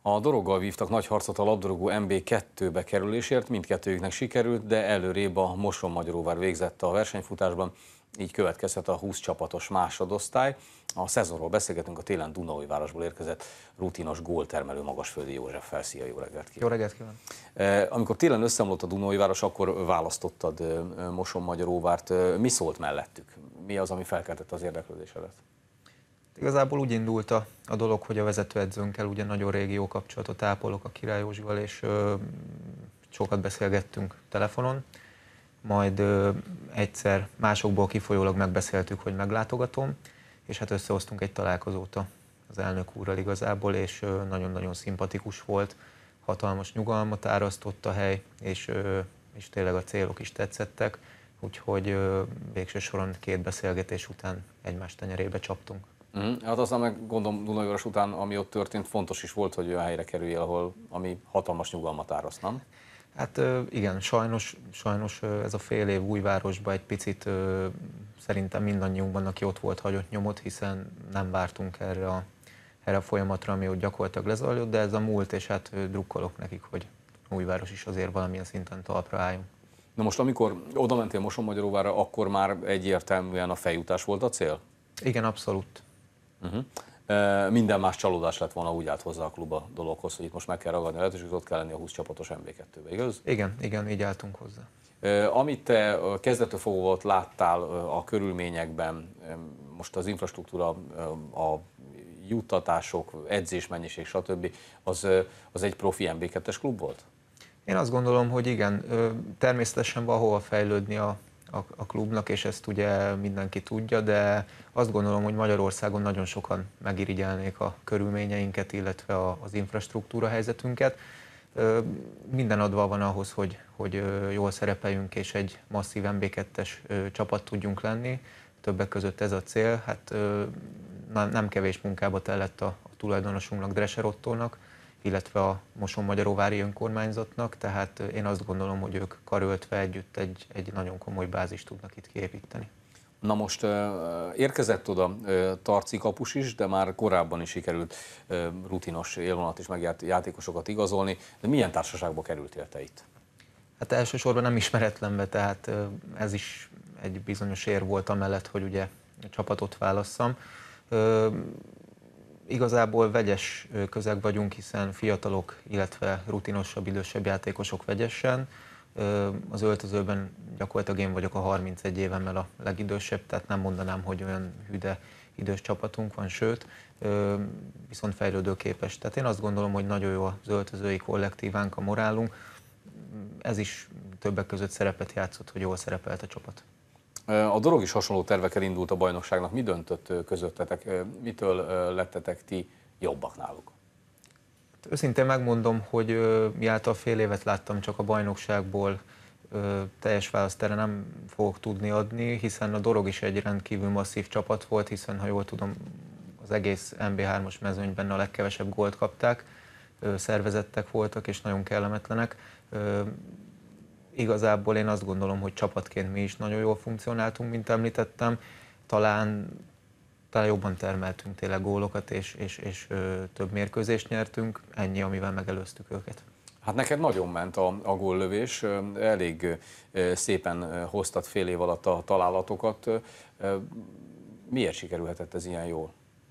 A Doroggal vívtak nagy harcot a labdarúgó MB2-be kerülésért, mindkettőjüknek sikerült, de előrébb a Mosonmagyaróvár végzett a versenyfutásban, így következhet a 20 csapatos másodosztály. A szezonról beszélgetünk a télen Dunaújvárosból érkezett rutinos góltermelő Magasföldi Józseffel. Szia, jó reggelt kívánok! Jó reggelt kívánok! Amikor télen összeomlott a Dunaújváros, akkor választottad Mosonmagyaróvárt. Mi szólt mellettük? Mi az, ami felkeltette az érdeklődésedet? Igazából úgy indult a dolog, hogy a vezetőedzőnkkel ugye nagyon régi jó kapcsolatot ápolok a Király Józsival, és sokat beszélgettünk telefonon, majd egyszer másokból kifolyólag megbeszéltük, hogy meglátogatom, és hát összehoztunk egy találkozót az elnök úrral igazából, és nagyon-nagyon szimpatikus volt, hatalmas nyugalmat árasztott a hely, és tényleg a célok is tetszettek, úgyhogy végső soron 2 beszélgetés után egymás tenyerébe csaptunk. Hát aztán meg gondolom Dunaújváros után, ami ott történt, fontos is volt, hogy olyan helyre kerüljél, ami hatalmas nyugalmat áraszt, nem? Hát igen, sajnos ez a fél év Újvárosban egy picit szerintem mindannyiunkban, aki ott volt, hagyott nyomot, hiszen nem vártunk erre a folyamatra, ami ott gyakorlatilag lezajlott, de ez a múlt, és hát drukkolok nekik, hogy Újváros is azért valamilyen szinten talpra álljon. Na most, amikor oda mentél Mosonmagyaróvárra, akkor már egyértelműen a feljutás volt a cél? Igen, abszolút. Minden más csalódás lett volna, úgy állt hozzá a klub a dologhoz, hogy itt most meg kell ragadni a lehetőséget, ott kell lenni a 20 csapatos MB2-be, igaz? Igen, így álltunk hozzá. Amit te kezdettől fogva ott láttál a körülményekben, most az infrastruktúra, a juttatások, edzésmennyiség, stb., az egy profi MB2-es klub volt? Én azt gondolom, hogy igen, természetesen van hova fejlődni a klubnak, és ezt ugye mindenki tudja, de azt gondolom, hogy Magyarországon nagyon sokan megirigyelnék a körülményeinket, illetve az infrastruktúra helyzetünket. Minden adva van ahhoz, hogy jól szerepeljünk, és egy masszív MB2-es csapat tudjunk lenni. Többek között ez a cél. Hát nem kevés munkába tellett a tulajdonosunknak, Dresser Ottónak, illetve a Mosonmagyaróvári önkormányzatnak, tehát én azt gondolom, hogy ők karöltve együtt egy nagyon komoly bázist tudnak itt kiépíteni. Na most érkezett oda Tarci kapus is, de már korábban is sikerült rutinos élvonat és játékosokat igazolni. De milyen társaságba kerültél te itt? Hát elsősorban nem ismeretlenbe, tehát ez is egy bizonyos ér volt amellett, hogy ugye a csapatot válasszam. Igazából vegyes közeg vagyunk, hiszen fiatalok, illetve rutinosabb, idősebb játékosok vegyesen. Az öltözőben gyakorlatilag én vagyok a 31 évemmel a legidősebb, tehát nem mondanám, hogy olyan hüde idős csapatunk van, sőt, viszont fejlődőképes. Tehát én azt gondolom, hogy nagyon jó az öltözői kollektívánk, a morálunk. Ez is többek között szerepet játszott, hogy jól szerepelt a csapat. A Dorog is hasonló tervekkel indult a bajnokságnak. Mi döntött közöttetek? Mitől lettetek ti jobbak náluk? Őszintén megmondom, hogy miáltal fél évet láttam csak a bajnokságból, teljes választ erre nem fogok tudni adni, hiszen a Dorog is egy rendkívül masszív csapat volt, hiszen ha jól tudom, az egész MB3-as mezőnyben a legkevesebb gólt kapták, szervezettek voltak és nagyon kellemetlenek. Igazából én azt gondolom, hogy csapatként mi is nagyon jól funkcionáltunk, mint említettem. Talán jobban termeltünk tényleg gólokat, és több mérkőzést nyertünk. Ennyi, amivel megelőztük őket. Hát neked nagyon ment a góllövés, elég szépen hoztad fél év alatt a találatokat. Miért sikerülhetett ez ilyen jól?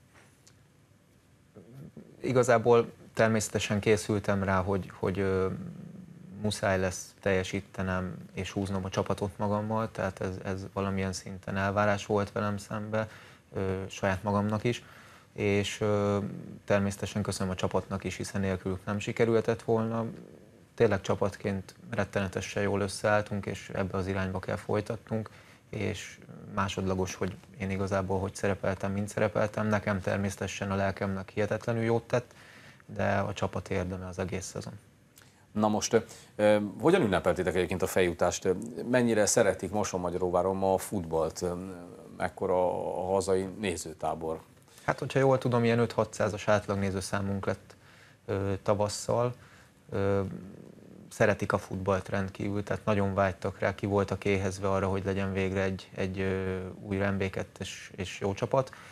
Igazából természetesen készültem rá, hogy muszáj lesz teljesítenem és húznom a csapatot magammal, tehát ez valamilyen szinten elvárás volt velem szembe, saját magamnak is, és természetesen köszönöm a csapatnak is, hiszen nélkülük nem sikerülhetett volna. Tényleg csapatként rettenetesen jól összeálltunk, és ebbe az irányba kell folytatnunk, és másodlagos, hogy én igazából hogy szerepeltem, mint szerepeltem. Nekem természetesen a lelkemnek hihetetlenül jót tett, de a csapat érdeme az egész szezon. Na most, hogyan ünnepeltétek egyébként a feljutást? Mennyire szeretik Mosonmagyaróváron ma a futballt? Mekkora a hazai nézőtábor? Hát, hogyha jól tudom, ilyen 5-600-as átlagnézőszámunk lett tavasszal. Szeretik a futballt rendkívül, tehát nagyon vágytak rá, ki voltak éhezve arra, hogy legyen végre egy új MB2-es és jó csapat.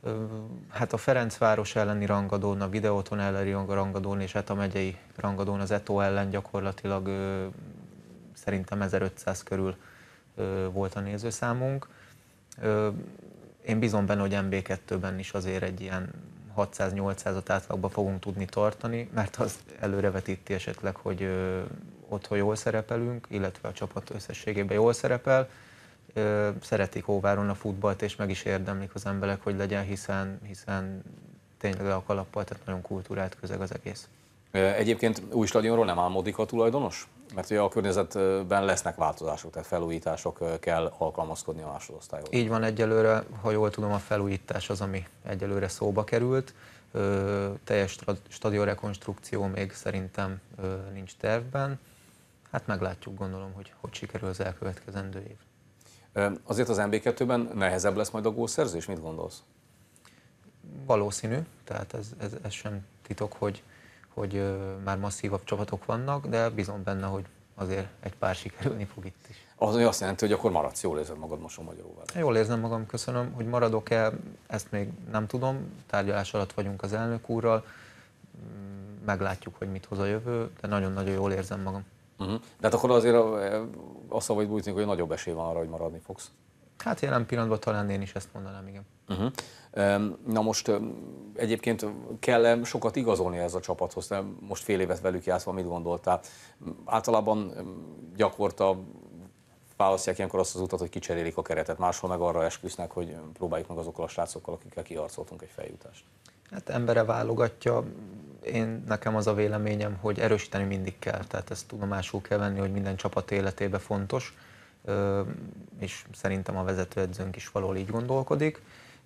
Hát a Ferencváros elleni rangadón, a Videóton elleni rangadón és hát a megyei rangadón az Eto ellen gyakorlatilag szerintem 1500 körül volt a nézőszámunk. Én bízom benne, hogy MB2-ben is azért egy ilyen 600-800-at átlagban fogunk tudni tartani, mert az előrevetíti esetleg, hogy otthon jól szerepelünk, illetve a csapat összességében jól szerepel. Szeretik Hóváron a futballt, és meg is érdemlik az emberek, hogy legyen, hiszen tényleg a kalappal, tehát nagyon kultúrált közeg az egész. Egyébként új stadionról nem álmodik a tulajdonos? Mert ugye a környezetben lesznek változások, tehát felújítások, kell alkalmazkodni a másodosztályhoz. Így van, egyelőre, ha jól tudom, a felújítás az, ami egyelőre szóba került. Teljes stadionrekonstrukció még szerintem nincs tervben. Hát meglátjuk, gondolom, hogy sikerül az elkövetkezendő év. Azért az MB2-ben nehezebb lesz majd a gólszerzés, mit gondolsz? Valószínű, tehát ez sem titok, hogy már masszívabb csapatok vannak, de bízom benne, hogy azért egy pár sikerülni fog itt is. Az azt jelenti, hogy akkor maradsz, jól érzed magad Mosonmagyaróvár. Jól érzem magam, köszönöm. Hogy maradok-e, ezt még nem tudom. Tárgyalás alatt vagyunk az elnök úrral. Meglátjuk, hogy mit hoz a jövő, de nagyon-nagyon jól érzem magam. De hát akkor azért azt vagy bújtani, hogy nagyobb esély van arra, hogy maradni fogsz. Hát jelen pillanatban talán én is ezt mondanám, igen. Na most egyébként kell sokat igazolni ez a csapathoz, de most fél évet velük játszva mit gondoltál? Általában gyakorta választják ilyenkor azt az utat, hogy kicserélik a keretet, máshol meg arra esküsznek, hogy próbáljuk meg azokkal a srácokkal, akikkel kiharcoltunk egy feljutást. Hát embere válogatja. Nekem az a véleményem, hogy erősíteni mindig kell, tehát ezt tudomásul kell venni, hogy minden csapat életében fontos, és szerintem a vezetőedzőnk is valahol így gondolkodik.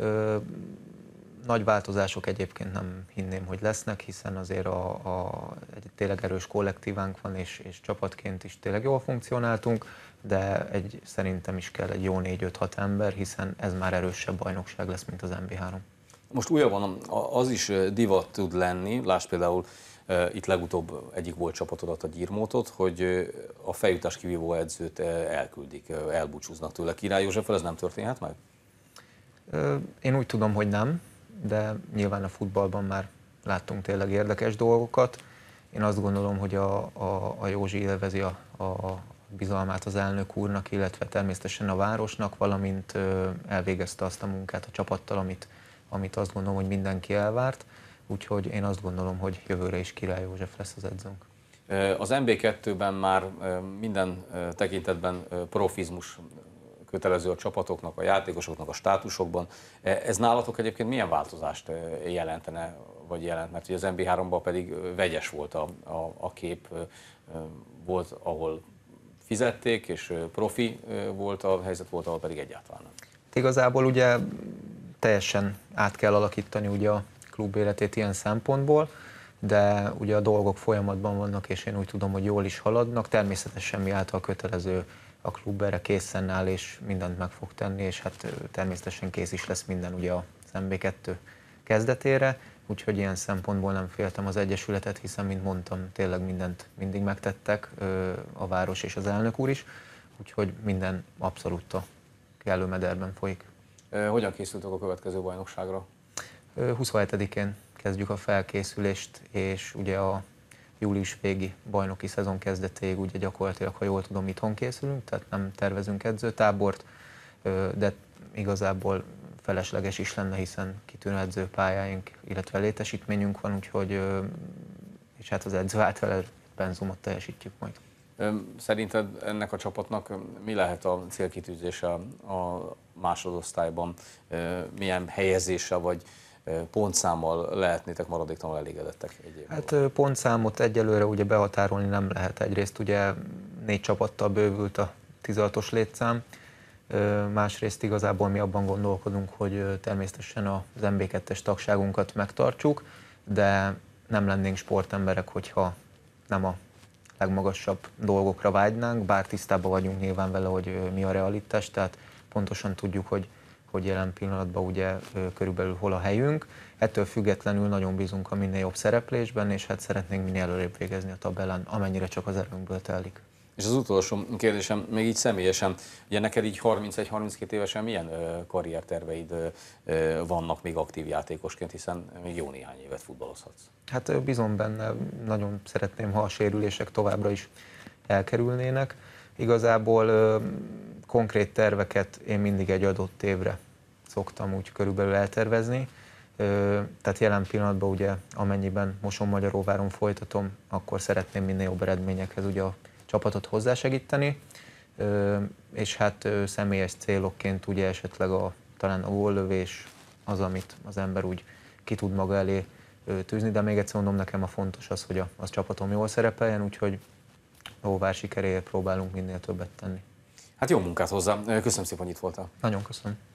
Nagy változások egyébként nem hinném, hogy lesznek, hiszen azért egy tényleg erős kollektívánk van, és csapatként is tényleg jól funkcionáltunk, de szerintem is kell egy jó 4-5-6 ember, hiszen ez már erősebb bajnokság lesz, mint az MB3. Most újabban az is divat tud lenni, lásd például itt legutóbb egyik volt csapatodat, a Gyirmótot, hogy a feljutás kivívó edzőt elküldik, elbúcsúznak tőle. Király Józseffel ez nem történhet meg? Én úgy tudom, hogy nem, de nyilván a futballban már láttunk tényleg érdekes dolgokat. Én azt gondolom, hogy a Józsi élvezi a bizalmát az elnök úrnak, illetve természetesen a városnak, valamint elvégezte azt a munkát a csapattal, amit azt gondolom, hogy mindenki elvárt. Úgyhogy én azt gondolom, hogy jövőre is Király József lesz az edzőnk. Az MB2-ben már minden tekintetben profizmus kötelező a csapatoknak, a játékosoknak, a státusokban. Ez nálatok egyébként milyen változást jelentene, vagy jelent? Mert ugye az MB3-ban pedig vegyes volt a kép, volt, ahol fizették, és profi volt a helyzet, volt, ahol pedig egyáltalán nem. Igazából ugye teljesen át kell alakítani ugye a klub életét ilyen szempontból, de ugye a dolgok folyamatban vannak, és én úgy tudom, hogy jól is haladnak. Természetesen mi által kötelező a klub erre készen áll, és mindent meg fog tenni, és hát természetesen kész is lesz minden ugye az MB2 kezdetére, úgyhogy ilyen szempontból nem féltem az egyesületet, hiszen, mint mondtam, tényleg mindent mindig megtettek, a város és az elnök úr is, úgyhogy minden abszolút a kellő mederben folyik. Hogyan készültek a következő bajnokságra? 27-én kezdjük a felkészülést, és ugye a július végi bajnoki szezon kezdetéig ugye gyakorlatilag, ha jól tudom, itthon készülünk, tehát nem tervezünk edzőtábort, de igazából felesleges is lenne, hiszen kitűnő edzőpályáink, illetve létesítményünk van, úgyhogy és hát az edző által benzumot teljesítjük majd. Szerinted ennek a csapatnak mi lehet a célkitűzése a másodosztályban? Milyen helyezéssel vagy pontszámmal lehetnétek maradéktalanul elégedettek egy évben? Hát pontszámot egyelőre ugye behatárolni nem lehet. Egyrészt ugye 4 csapattal bővült a 16-os létszám, másrészt igazából mi abban gondolkodunk, hogy természetesen az MB2-es tagságunkat megtartsuk, de nem lennénk sportemberek, hogyha nem a legmagasabb dolgokra vágynánk, bár tisztában vagyunk nyilván vele, hogy mi a realitás, tehát pontosan tudjuk, hogy jelen pillanatban ugye körülbelül hol a helyünk. Ettől függetlenül nagyon bízunk a minél jobb szereplésben, és hát szeretnénk minél előrébb végezni a tabellán, amennyire csak az erőnkből telik. És az utolsó kérdésem, még így személyesen, ugye neked így 31-32 évesen milyen karrierterveid vannak még aktív játékosként, hiszen még jó néhány évet futballozhatsz? Hát bízom benne, nagyon szeretném, ha a sérülések továbbra is elkerülnének. Igazából konkrét terveket én mindig egy adott évre szoktam úgy körülbelül eltervezni. Tehát jelen pillanatban ugye amennyiben Mosonmagyaróváron folytatom, akkor szeretném minél jobb eredményekhez ugye a csapatot hozzásegíteni, és hát személyes célokként ugye esetleg talán a góllövés az, amit az ember úgy ki tud maga elé tűzni, de még egyszer mondom, nekem a fontos az, hogy az csapatom jól szerepeljen, úgyhogy a Hóvár sikeréért próbálunk minél többet tenni. Hát jó munkát hozzá, köszönöm szépen, hogy itt voltál. Nagyon köszönöm.